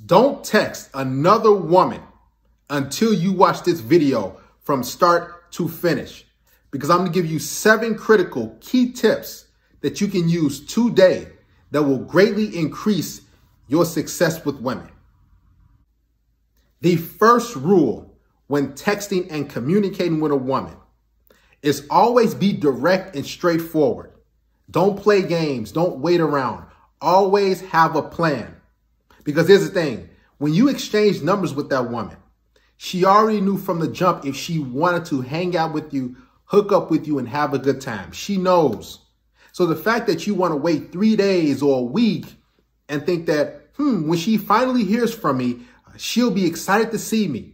Don't text another woman until you watch this video from start to finish, because I'm going to give you 7 critical key tips that you can use today that will greatly increase your success with women. The first rule when texting and communicating with a woman is always be direct and straightforward. Don't play games. Don't wait around. Always have a plan. Because here's the thing. When you exchange numbers with that woman, she already knew from the jump if she wanted to hang out with you, hook up with you, and have a good time. She knows. So the fact that you want to wait 3 days or a week and think that, when she finally hears from me, she'll be excited to see me.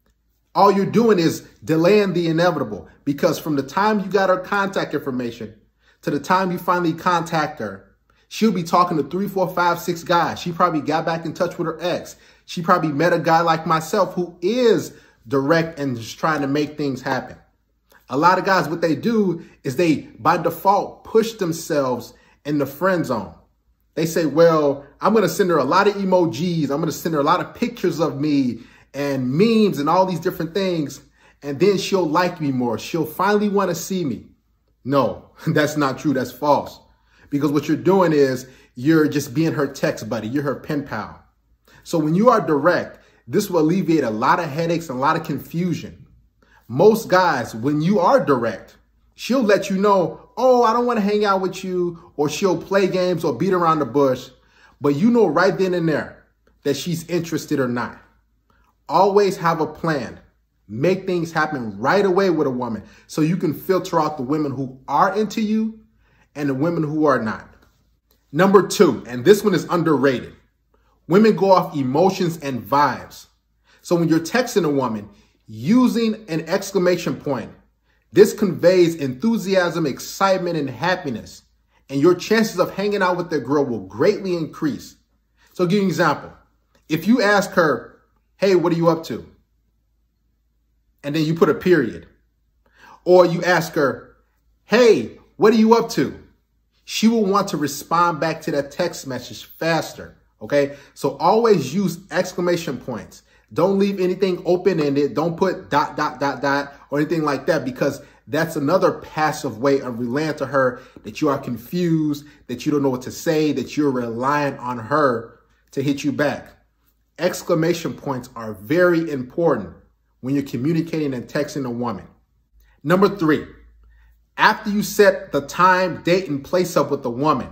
All you're doing is delaying the inevitable, because from the time you got her contact information to the time you finally contact her, she'll be talking to 3, 4, 5, 6 guys. She probably got back in touch with her ex. She probably met a guy like myself who is direct and just trying to make things happen. A lot of guys, what they do is they, by default, push themselves in the friend zone. They say, well, I'm going to send her a lot of emojis. I'm going to send her a lot of pictures of me and memes and all these different things. And then she'll like me more. She'll finally want to see me. No, that's not true. That's false. Because what you're doing is you're just being her text buddy. You're her pen pal. So when you are direct, this will alleviate a lot of headaches and a lot of confusion. Most guys, when you are direct, she'll let you know, oh, I don't want to hang out with you, or she'll play games or beat around the bush. But you know right then and there that she's interested or not. Always have a plan. Make things happen right away with a woman so you can filter out the women who are into you and the women who are not. Number 2, and this one is underrated. Women go off emotions and vibes. So when you're texting a woman, using an exclamation point, this conveys enthusiasm, excitement, and happiness. And your chances of hanging out with that girl will greatly increase. So I'll give you an example. If you ask her, hey, what are you up to? And then you put a period. Or you ask her, hey, what are you up to? She will want to respond back to that text message faster. Okay, so always use exclamation points. Don't leave anything open-ended. Don't put ... or anything like that, because that's another passive way of relaying to her that you are confused, that you don't know what to say, that you're relying on her to hit you back. Exclamation points are very important when you're communicating and texting a woman. Number 3, after you set the time, date, and place up with the woman,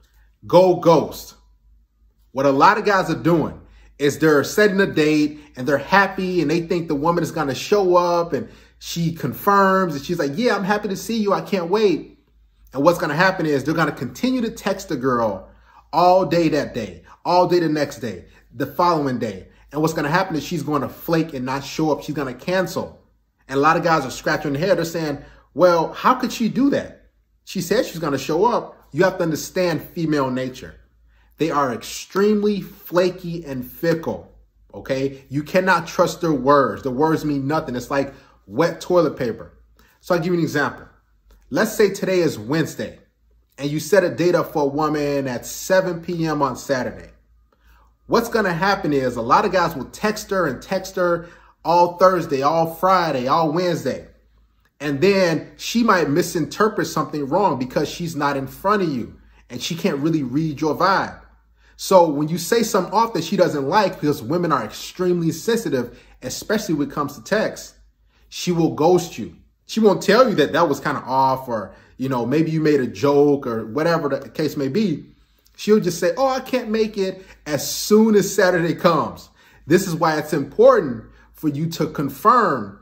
go ghost. What a lot of guys are doing is they're setting a date and they're happy and they think the woman is going to show up and she confirms and she's like, yeah, I'm happy to see you. I can't wait. And what's going to happen is they're going to continue to text the girl all day that day, all day the next day, the following day. And what's going to happen is she's going to flake and not show up. She's going to cancel. And a lot of guys are scratching their head. They're saying, well, how could she do that? She said she's going to show up. You have to understand female nature. They are extremely flaky and fickle, okay? You cannot trust their words. The words mean nothing. It's like wet toilet paper. So I'll give you an example. Let's say today is Wednesday, and you set a date up for a woman at 7 p.m. on Saturday. What's going to happen is a lot of guys will text her all Thursday, all Friday, all Wednesday. And then she might misinterpret something wrong because she's not in front of you and she can't really read your vibe. So when you say something off that she doesn't like, because women are extremely sensitive, especially when it comes to text, she will ghost you. She won't tell you that was kind of off, or, maybe you made a joke or whatever the case may be. She'll just say, oh, I can't make it as soon as Saturday comes. This is why it's important for you to confirm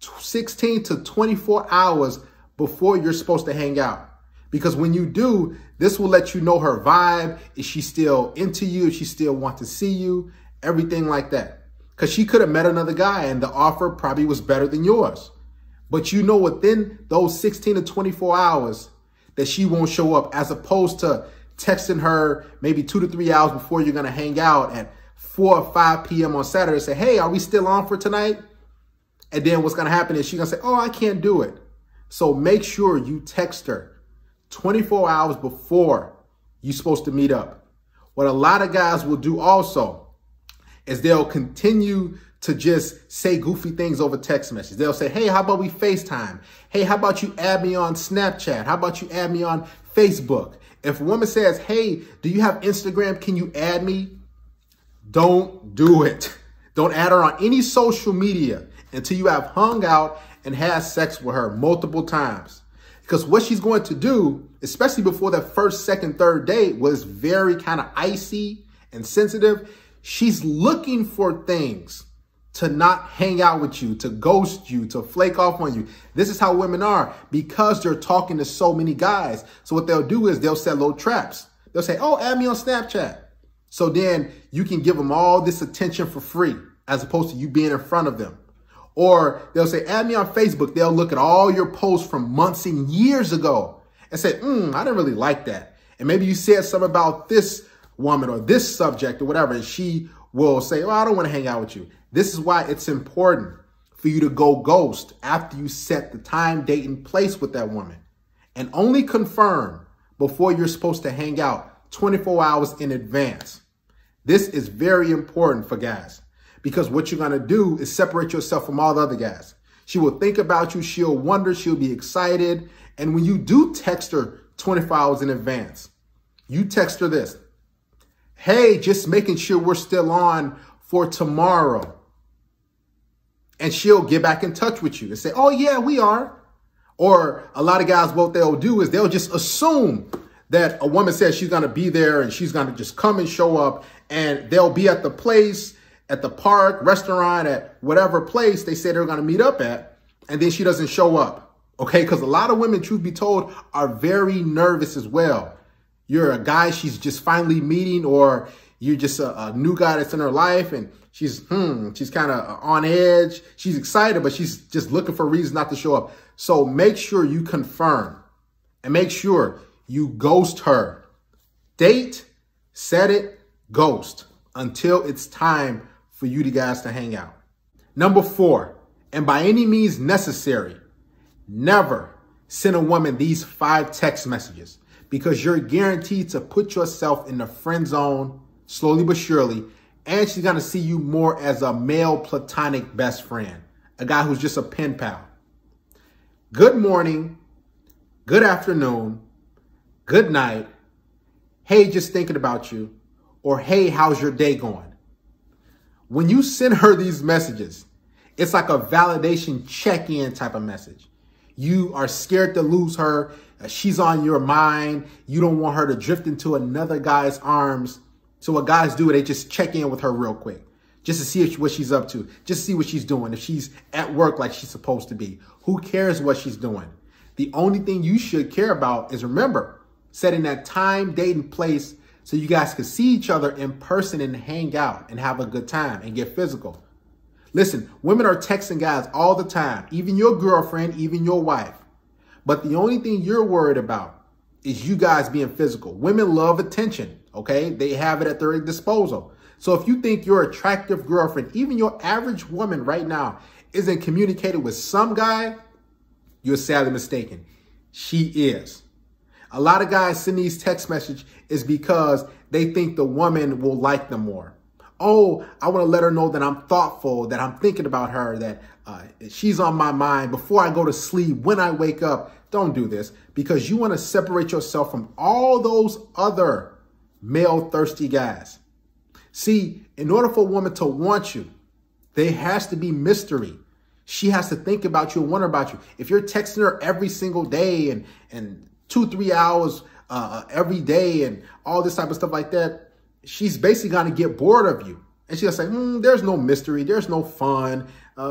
16 to 24 hours before you're supposed to hang out. Because when you do, this will let you know her vibe. Is she still into you? If she still wants to see you? Everything like that. Because she could have met another guy and the offer probably was better than yours. But you know within those 16 to 24 hours that she won't show up, as opposed to texting her maybe 2 to 3 hours before you're going to hang out at 4 or 5 p.m. on Saturday. Say, hey, are we still on for tonight? And then what's going to happen is she's going to say, oh, I can't do it. So make sure you text her 24 hours before you're supposed to meet up. What a lot of guys will do also is they'll continue to just say goofy things over text message. They'll say, hey, how about we FaceTime? Hey, how about you add me on Snapchat? How about you add me on Facebook? If a woman says, hey, do you have Instagram? Can you add me? Don't do it. Don't add her on any social media until you have hung out and had sex with her multiple times. Because what she's going to do, especially before that first, second, third date, was very kind of icy and sensitive. She's looking for things to not hang out with you, to ghost you, to flake off on you. This is how women are because they're talking to so many guys. So what they'll do is they'll set little traps. They'll say, oh, add me on Snapchat. So then you can give them all this attention for free as opposed to you being in front of them. Or they'll say, add me on Facebook. They'll look at all your posts from months and years ago and say, I didn't really like that. And maybe you said something about this woman or this subject or whatever, and she will say, oh, I don't want to hang out with you. This is why it's important for you to go ghost after you set the time, date, and place with that woman. And only confirm before you're supposed to hang out 24 hours in advance. This is very important for guys because what you're going to do is separate yourself from all the other guys. She will think about you. She'll wonder. She'll be excited. And when you do text her 24 hours in advance, you text her this. Hey, just making sure we're still on for tomorrow. And she'll get back in touch with you and say, oh, yeah, we are. Or a lot of guys, what they'll do is they'll just assume that a woman says she's going to be there and she's going to just come and show up, and they'll be at the place, at the park, restaurant, at whatever place they say they're going to meet up at, and then she doesn't show up. Okay, because a lot of women, truth be told, are very nervous as well. You're a guy she's just finally meeting, or you're just a new guy that's in her life, and she's kind of on edge. She's excited, but she's just looking for a reason not to show up. So make sure you confirm and make sure you ghost her. Date, set it, ghost until it's time for you guys to hang out. Number 4, and by any means necessary, never send a woman these 5 text messages because you're guaranteed to put yourself in the friend zone slowly but surely. And she's going to see you more as a male platonic best friend, a guy who's just a pen pal. Good morning, good afternoon, good night, hey, just thinking about you, or hey, how's your day going? When you send her these messages, it's like a validation check-in type of message. You are scared to lose her. She's on your mind. You don't want her to drift into another guy's arms. So what guys do, they just check in with her real quick, just to see what she's up to, just see what she's doing, if she's at work like she's supposed to be. Who cares what she's doing? The only thing you should care about is, remember, setting that time, date, and place so you guys can see each other in person and hang out and have a good time and get physical. Listen, women are texting guys all the time, even your girlfriend, even your wife. But the only thing you're worried about is you guys being physical. Women love attention. Okay, they have it at their disposal. So if you think your attractive girlfriend, even your average woman right now, isn't communicating with some guy, you're sadly mistaken. She is. A lot of guys send these text messages is because they think the woman will like them more. Oh, I want to let her know that I'm thoughtful, that I'm thinking about her, that she's on my mind before I go to sleep, when I wake up. Don't do this because you want to separate yourself from all those other male thirsty guys. See, in order for a woman to want you, there has to be mystery. She has to think about you and wonder about you. If you're texting her every single day and 2-3 hours every day and all this type of stuff like that, she's basically going to get bored of you. And she'll say, there's no mystery. There's no fun.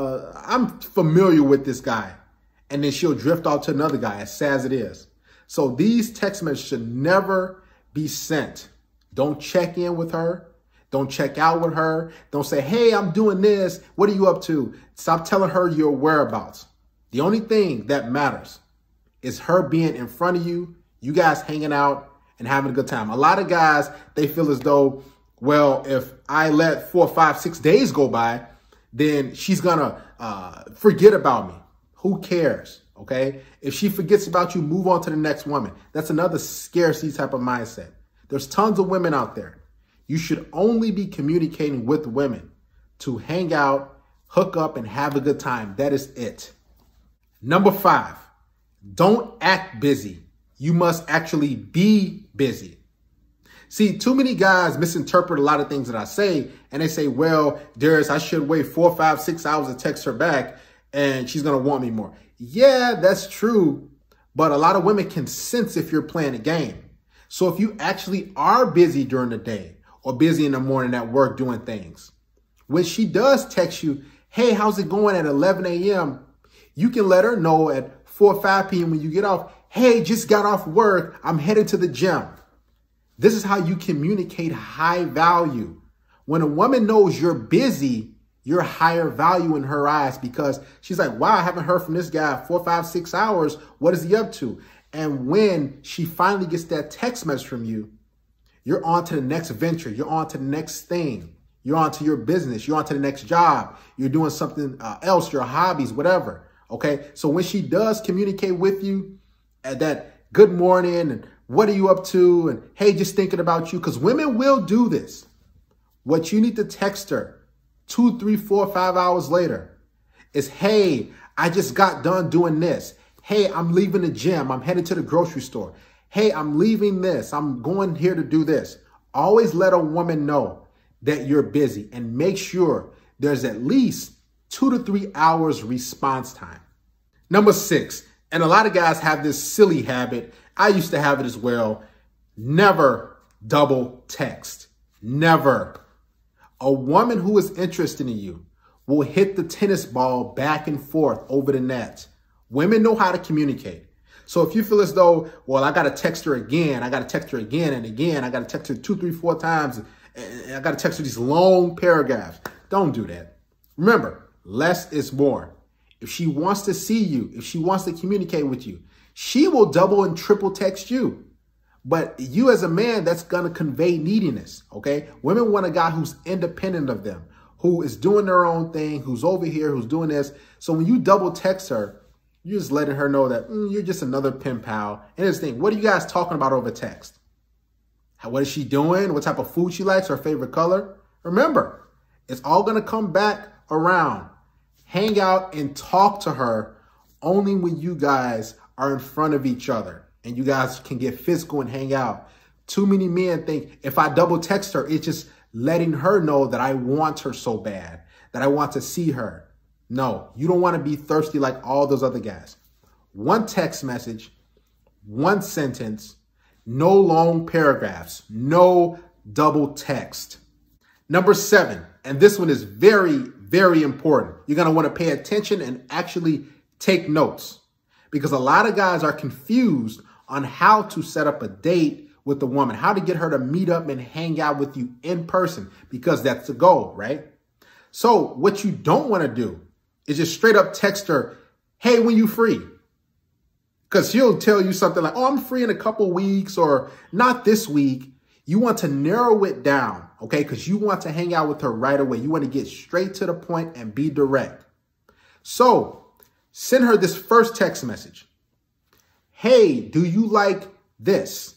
I'm familiar with this guy. And then she'll drift off to another guy, as sad as it is. So these text messages should never be sent. Don't check in with her. Don't check out with her. Don't say, hey, I'm doing this. What are you up to? Stop telling her your whereabouts. The only thing that matters is her being in front of you, you guys hanging out and having a good time. A lot of guys, they feel as though, well, if I let 4, 5, 6 days go by, then she's going to forget about me. Who cares? Okay. If she forgets about you, move on to the next woman. That's another scarcity type of mindset. There's tons of women out there. You should only be communicating with women to hang out, hook up, and have a good time. That is it. Number 5, don't act busy. You must actually be busy. See, too many guys misinterpret a lot of things that I say, and they say, well, Darius, I should wait 4, 5, 6 hours to text her back, and she's going to want me more. Yeah, that's true, but a lot of women can sense if you're playing a game. So if you actually are busy during the day or busy in the morning at work doing things, when she does text you, hey, how's it going at 11 a.m., you can let her know at 4 or 5 p.m. when you get off, hey, just got off work, I'm headed to the gym. This is how you communicate high value. When a woman knows you're busy, you're higher value in her eyes because she's like, wow, I haven't heard from this guy 4, 5, 6 hours. What is he up to? And when she finally gets that text message from you, you're on to the next venture. You're on to the next thing. You're on to your business. You're on to the next job. You're doing something else, your hobbies, whatever. Okay. So when she does communicate with you at that good morning and what are you up to? And hey, just thinking about you, because women will do this. What you need to text her 2, 3, 4, 5 hours later is, hey, I just got done doing this. Hey, I'm leaving the gym. I'm headed to the grocery store. Hey, I'm leaving this. I'm going here to do this. Always let a woman know that you're busy and make sure there's at least 2 to 3 hours response time. Number 6, and a lot of guys have this silly habit. I used to have it as well. Never double text. Never. A woman who is interested in you will hit the tennis ball back and forth over the net. Women know how to communicate. So if you feel as though, well, I got to text her again, I got to text her again and again, I got to text her 2, 3, 4 times, and I got to text her these long paragraphs. Don't do that. Remember, less is more. If she wants to see you, if she wants to communicate with you, she will double and triple text you. But you as a man, that's going to convey neediness, okay? Women want a guy who's independent of them, who is doing their own thing, who's over here, who's doing this. So when you double text her, you're just letting her know that you're just another pen pal. And this thing, what are you guys talking about over text? What is she doing? What type of food she likes? Her favorite color? Remember, it's all going to come back around. Hang out and talk to her only when you guys are in front of each other and you guys can get physical and hang out. Too many men think if I double text her, it's just letting her know that I want her so bad, that I want to see her. No, you don't want to be thirsty like all those other guys. One text message, one sentence, no long paragraphs, no double text. Number 7, and this one is very, very important. You're going to want to pay attention and actually take notes because a lot of guys are confused on how to set up a date with a woman, how to get her to meet up and hang out with you in person because that's the goal, right? So what you don't want to do is just straight up text her, hey, when you free? Because she'll tell you something like, oh, I'm free in a couple weeks or not this week. You want to narrow it down, okay? Because you want to hang out with her right away. You want to get straight to the point and be direct. So send her this first text message. Hey, do you like this?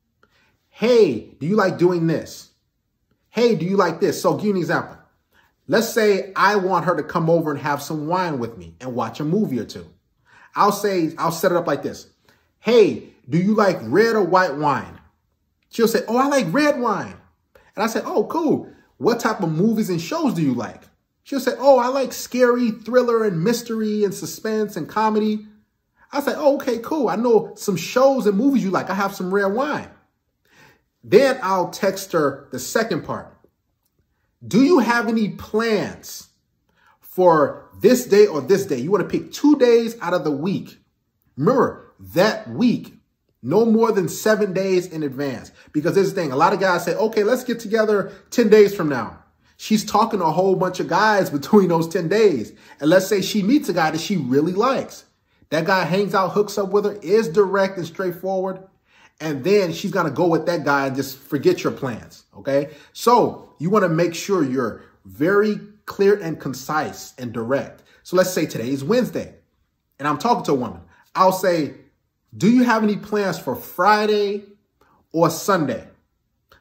Hey, do you like doing this? Hey, do you like this? So give you an example. Let's say I want her to come over and have some wine with me and watch a movie or two. I'll set it up like this. Hey, do you like red or white wine? She'll say, oh, I like red wine. And I say, oh, cool. What type of movies and shows do you like? She'll say, oh, I like scary, thriller, and mystery, and suspense, and comedy. I say, oh, okay, cool. I know some shows and movies you like. I have some red wine. Then I'll text her the second part. Do you have any plans for this day or this day? You want to pick 2 days out of the week. Remember, that week, no more than 7 days in advance. Because this thing, a lot of guys say, okay, let's get together 10 days from now. She's talking to a whole bunch of guys between those 10 days. And let's say she meets a guy that she really likes. That guy hangs out, hooks up with her, is direct and straightforward. And then she's going to go with that guy and just forget your plans. Okay. So you want to make sure you're very clear and concise and direct. So let's say today is Wednesday and I'm talking to a woman. I'll say, do you have any plans for Friday or Sunday?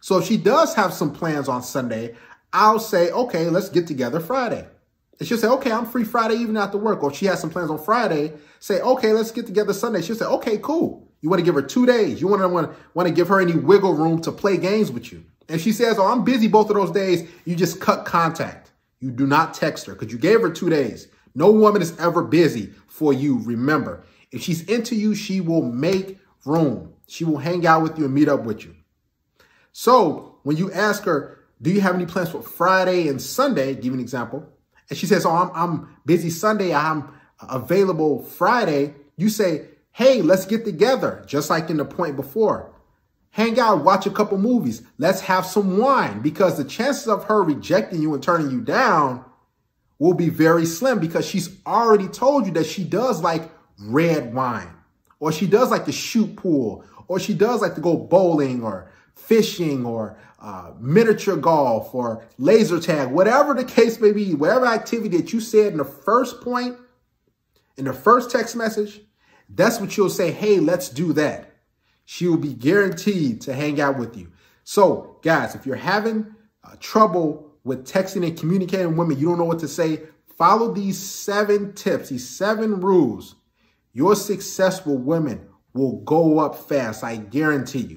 So if she does have some plans on Sunday, I'll say, okay, let's get together Friday. And she'll say, okay, I'm free Friday evening after work. Or if she has some plans on Friday, say, okay, let's get together Sunday. She'll say, okay, cool. You want to give her 2 days. You want to give her any wiggle room to play games with you. And she says, oh, I'm busy both of those days. You just cut contact. You do not text her because you gave her 2 days. No woman is ever busy for you. Remember, if she's into you, she will make room. She will hang out with you and meet up with you. So when you ask her, do you have any plans for Friday and Sunday? Give you an example. And she says, oh, I'm busy Sunday. I'm available Friday. You say, hey, let's get together. Just like in the point before. Hang out, watch a couple movies. Let's have some wine, because the chances of her rejecting you and turning you down will be very slim, because she's already told you that she does like red wine, or she does like to shoot pool, or she does like to go bowling or fishing or miniature golf or laser tag, whatever the case may be, whatever activity that you said in the first point, in the first text message, that's what you'll say, hey, let's do that. She will be guaranteed to hang out with you. So, guys, if you're having trouble with texting and communicating with women, you don't know what to say, follow these 7 tips, these 7 rules. Your successful women will go up fast, I guarantee you.